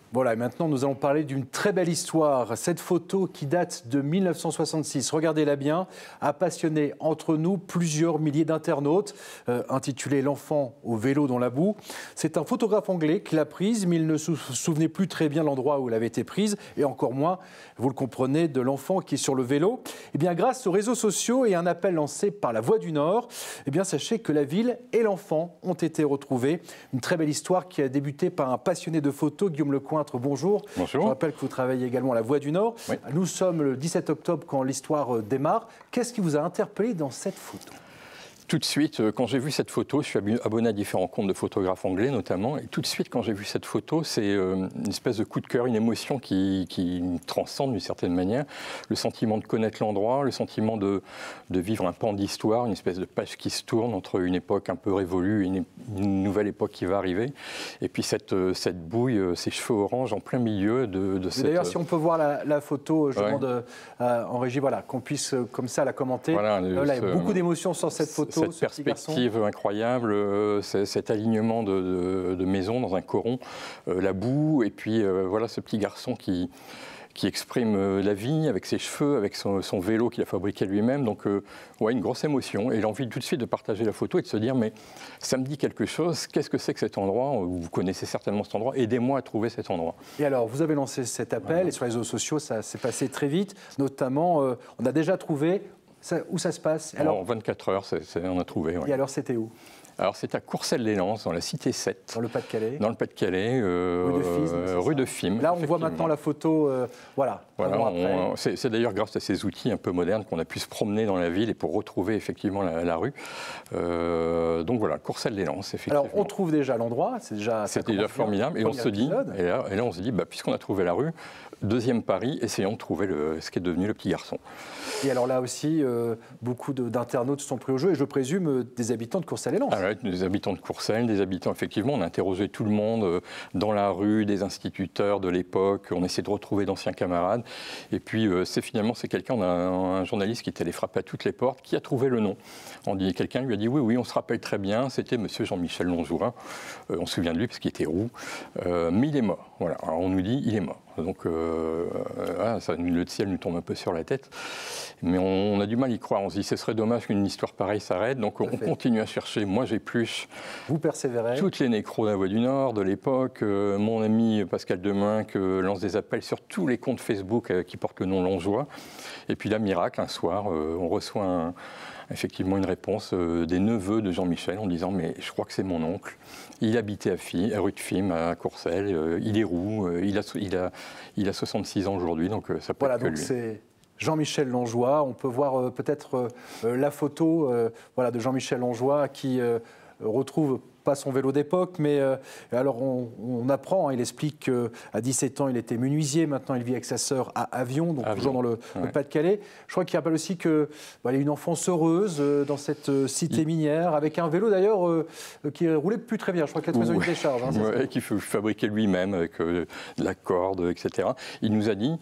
Voilà, et maintenant nous allons parler d'une très belle histoire. Cette photo qui date de 1966, regardez-la bien, a passionné entre nous plusieurs milliers d'internautes, intitulée L'enfant au vélo dans la boue. C'est un photographe anglais qui l'a prise, mais il ne se souvenait plus très bien l'endroit où elle avait été prise, et encore moins, vous le comprenez, de l'enfant qui est sur le vélo. Eh bien, grâce aux réseaux sociaux et un appel lancé par La Voix du Nord, eh bien, sachez que la ville et l'enfant ont été retrouvés. Une très belle histoire qui a débuté par un passionné de photos, Guillaume Lecointre. Bonjour. Bonjour. Je rappelle que vous travaillez également à La Voix du Nord. Oui. Nous sommes le 17 octobre quand l'histoire démarre. Qu'est-ce qui vous a interpellé dans cette photo ? Tout de suite, quand j'ai vu cette photo, je suis abonné à différents comptes de photographes anglais notamment, et tout de suite, quand j'ai vu cette photo, c'est une espèce de coup de cœur, une émotion qui me transcende d'une certaine manière. Le sentiment de connaître l'endroit, le sentiment de vivre un pan d'histoire, une espèce de page qui se tourne entre une époque un peu révolue et une nouvelle époque qui va arriver. Et puis cette bouille, ces cheveux orange en plein milieu de cette... D'ailleurs, si on peut voir la photo, je demande en régie, voilà, qu'on puisse comme ça la commenter. Voilà, il y a beaucoup d'émotions sur cette photo. Cette perspective incroyable, cet alignement de maisons dans un coron, la boue, et puis voilà ce petit garçon qui exprime la vie avec ses cheveux, avec son vélo qu'il a fabriqué lui-même. Donc, ouais, une grosse émotion. Et l'envie tout de suite de partager la photo et de se dire, mais ça me dit quelque chose. Qu'est-ce que c'est que cet endroit ? Vous connaissez certainement cet endroit. Aidez-moi à trouver cet endroit. Et alors, vous avez lancé cet appel, et sur les réseaux sociaux, ça s'est passé très vite. Notamment, on a déjà trouvé... où ça se passe ? Alors, en 24 heures, on a trouvé. Ouais. Et alors, c'était où ? Alors, c'est à Courcelles-lès-Lens, dans la cité 7. Dans le Pas-de-Calais ? Dans le Pas-de-Calais, rue de Fismes. Là, on voit maintenant la photo, voilà. C'est d'ailleurs grâce à ces outils un peu modernes qu'on a pu se promener dans la ville et pour retrouver effectivement la rue. Donc voilà, Courcelles-lès-Lens, effectivement. Alors, on trouve déjà l'endroit, c'est déjà formidable. Et on se dit, et là, on se dit, puisqu'on a trouvé la rue, deuxième pari, essayons de trouver ce qui est devenu le petit garçon. Et alors là aussi, beaucoup d'internautes se sont pris au jeu, et je présume des habitants de Courcelles-lès-Lens. Ah ouais, des habitants de Courcelles, des habitants, effectivement, on a interrogé tout le monde dans la rue, des instituteurs de l'époque, on essaie de retrouver d'anciens camarades. Et puis, c'est quelqu'un, on a un journaliste qui est allé frapper à toutes les portes, qui a trouvé le nom. Quelqu'un lui a dit, oui, on se rappelle très bien, c'était monsieur Jean-Michel Lonjouin. On se souvient de lui parce qu'il était roux, mais il est mort. Voilà. Alors on nous dit, il est mort. Donc, le ciel nous tombe un peu sur la tête. Mais on a du mal à y croire. On se dit, ce serait dommage qu'une histoire pareille s'arrête. Donc, on continue à chercher. Moi, j'épluche. Vous persévérez. Toutes les nécros de La Voix du Nord de l'époque. Mon ami Pascal Demuynck lance des appels sur tous les comptes Facebook qui portent le nom Lonjouin. Et puis là, miracle, un soir, on reçoit effectivement une réponse des neveux de Jean-Michel en disant, mais je crois que c'est mon oncle. Il habitait à rue de Fismes, à Courcelles. Il est roux. Il a 66 ans aujourd'hui, donc ça peut être que lui. C'est Jean-Michel Lonjouin. On peut voir peut-être la photo de Jean-Michel Lonjouin qui retrouve pas son vélo d'époque, mais alors on apprend, il explique qu'à 17 ans il était menuisier, maintenant il vit avec sa sœur à Avion, donc toujours dans le Pas-de-Calais. Je crois qu'il rappelle aussi qu'il y a une enfance heureuse dans cette cité minière, avec un vélo d'ailleurs qui roulait plus très bien, je crois qu'il a trouvé une décharge. Qu'il fabriquait lui-même avec de la corde, etc. Il nous a dit,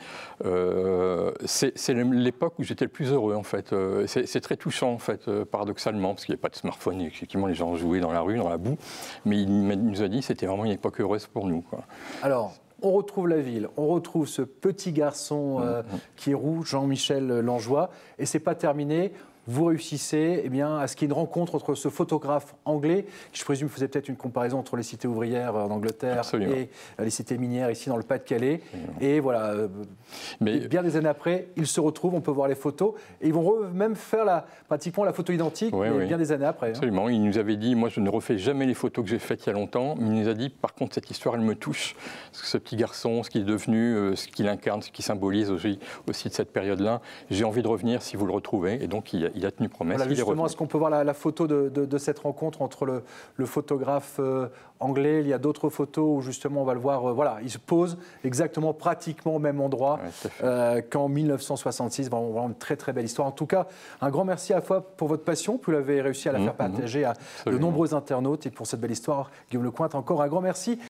c'est l'époque où j'étais le plus heureux en fait. C'est très touchant en fait, paradoxalement, parce qu'il n'y a pas de smartphone, et effectivement les gens jouaient dans la rue, dans la boue. Mais il nous a dit que c'était vraiment une époque heureuse pour nous, quoi. Alors, on retrouve la ville, on retrouve ce petit garçon qui est roux, Jean-Michel Lonjouin, et c'est pas terminé. Vous réussissez à ce qu'il y ait une rencontre entre ce photographe anglais, qui je présume faisait peut-être une comparaison entre les cités ouvrières en Angleterre et les cités minières ici dans le Pas-de-Calais. Et voilà, bien des années après, ils se retrouvent, on peut voir les photos, et ils vont même faire pratiquement la photo identique, bien des années après. Absolument, il nous avait dit, moi je ne refais jamais les photos que j'ai faites il y a longtemps, mais il nous a dit, par contre cette histoire elle me touche, parce que ce petit garçon, ce qu'il est devenu, ce qu'il incarne, ce qu'il symbolise aussi de cette période-là, j'ai envie de revenir si vous le retrouvez, et donc il a tenu promesse. Voilà, justement, est-ce qu'on peut voir la photo de cette rencontre entre le photographe anglais? Il y a d'autres photos où justement on va le voir, il se pose exactement, pratiquement au même endroit qu'en 1966. Vraiment une très très belle histoire. En tout cas, un grand merci à la fois pour votre passion, puis vous l'avez réussi à la faire partager à de nombreux internautes, et pour cette belle histoire, Guillaume Lecointre, encore un grand merci.